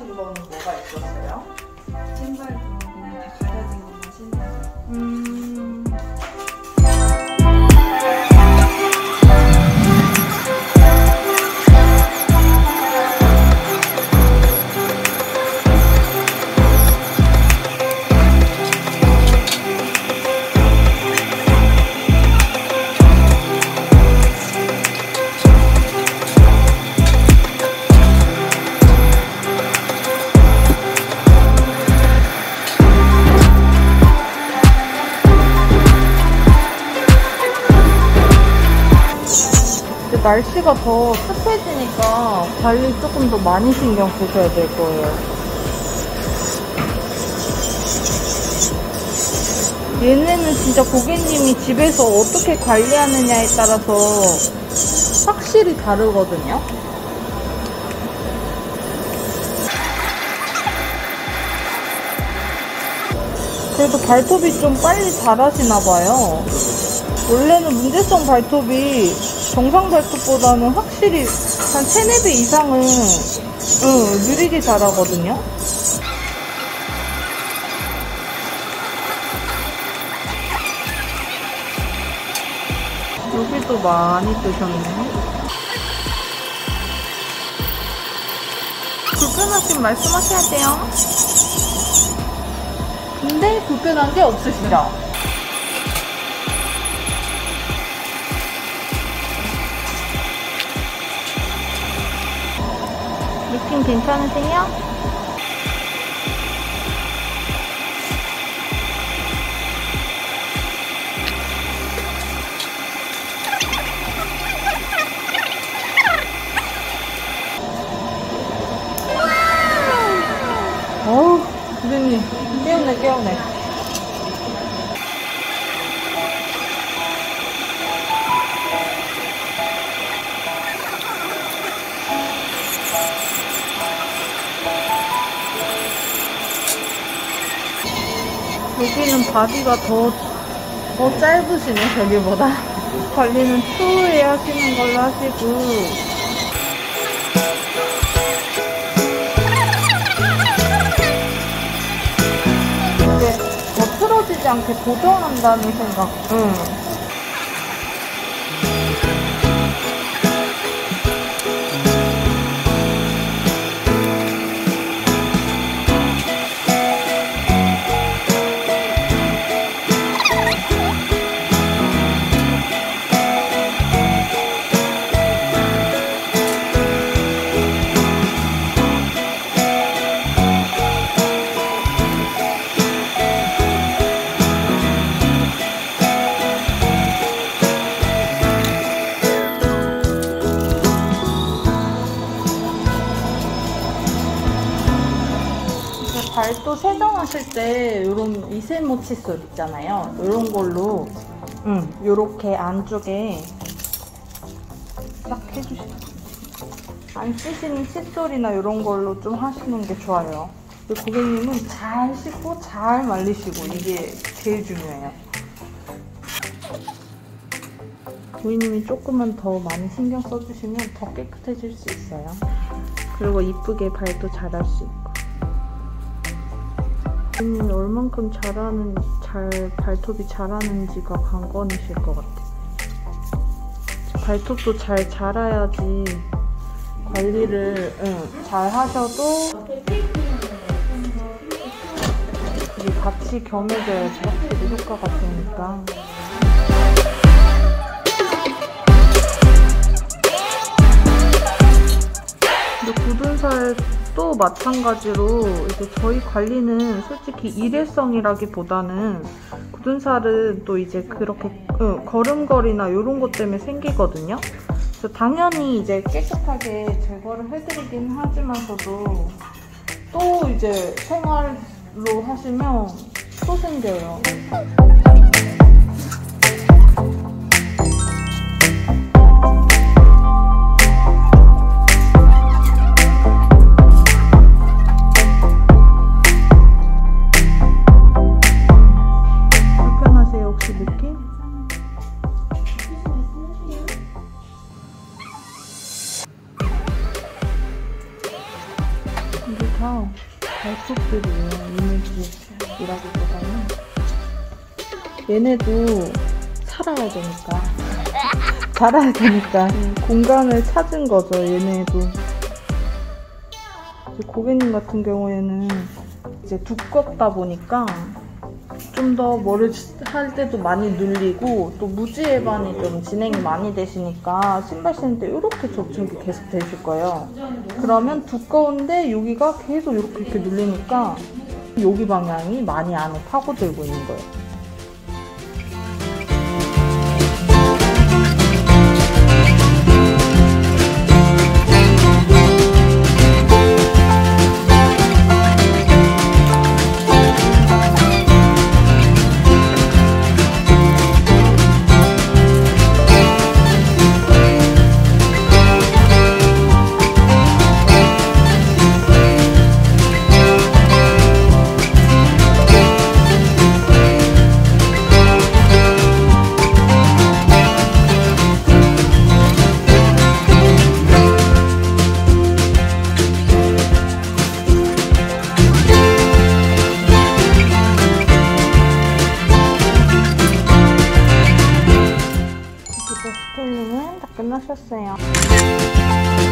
신으신 거는 뭐가 있었어요? 신발도 그냥 다 가려진 것만 신어요. 날씨가 더 습해지니까 관리 조금 더 많이 신경 쓰셔야 될 거예요. 얘네는 진짜 고객님이 집에서 어떻게 관리하느냐에 따라서 확실히 다르거든요. 그래도 발톱이 좀 빨리 자라시나봐요. 원래는 문제성 발톱이 정상 발톱보다는 확실히 한 3-4배 이상은 느리게 자라거든요. 여기도 많이 뜨셨네. 불편하시면 말씀하셔야 돼요. 근데 불편한 게 없으시죠? 느낌 괜찮으세요? 어우, 선생님 깨우네. 여기는 바디가 더 짧으시네, 저기보다. 관리는 추후에 하시는 걸로 하시고. 이제 더 틀어지지 않게 고정한다는 생각. 발도 세정하실 때 이런 이세모 칫솔 있잖아요. 이런 걸로 요렇게 안쪽에 딱 해주세요. 안 쓰시는 칫솔이나 이런 걸로 좀 하시는 게 좋아요. 고객님은 잘 씻고 잘 말리시고 이게 제일 중요해요. 고객님이 조금만 더 많이 신경 써주시면 더 깨끗해질 수 있어요. 그리고 이쁘게 발도 자랄 수 있고. 고객님이 얼만큼 발톱이 자라는지가 관건이실 것 같아요. 발톱도 잘 자라야지 관리를 잘 하셔도 이게 같이 겸해져야지 확실히 효과가 되니까. 근데 굳은 살도 마찬가지로 이제 저희 관리는 솔직히 일회성이라기보다는 굳은 살은 또 이제 그렇게 걸음걸이나 이런 것 때문에 생기거든요. 그래서 당연히 이제 깨끗하게 제거를 해드리긴 하지만서도 또 이제 생활로 하시면 또 생겨요. 다 발톱들이에요. 이미지라기보다는. 얘네도 살아야 되니까. 자라야 되니까 공간을 찾은 거죠. 얘네도. 고객님 같은 경우에는 이제 두껍다 보니까 좀 더 머리 할 때도 많이 눌리고 또 무지해반이 좀 진행이 많이 되시니까 신발 신을 때 이렇게 접촉이 계속 되실 거예요. 그러면 두꺼운데 여기가 계속 이렇게 눌리니까 여기 방향이 많이 안에 파고들고 있는 거예요. 스타일링은 다 끝나셨어요.